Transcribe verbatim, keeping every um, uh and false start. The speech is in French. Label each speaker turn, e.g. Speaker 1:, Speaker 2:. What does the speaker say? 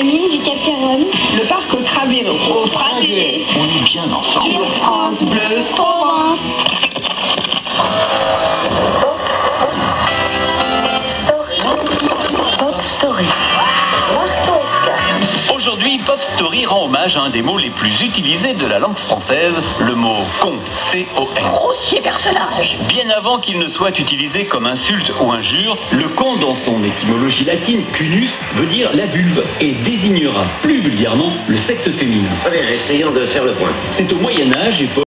Speaker 1: mine du Cap Caron.
Speaker 2: Le parc Cravero.
Speaker 3: Au Pradé.
Speaker 4: On est bien ensemble.
Speaker 3: Sur France Bleu Provence.
Speaker 5: Pop Story. Marc Toesca.
Speaker 4: Aujourd'hui, Pop Story rend hommage à un des mots les plus utilisés de la langue française, le mot con, C O N.
Speaker 5: Grossier personnage.
Speaker 4: Bien avant qu'il ne soit utilisé comme insulte ou injure, le con dans son étymologie latine, cunus, veut dire la vulve et désignera plus vulgairement le sexe féminin.
Speaker 6: Allez, essayons de faire le point.
Speaker 4: C'est au Moyen-Âge, époque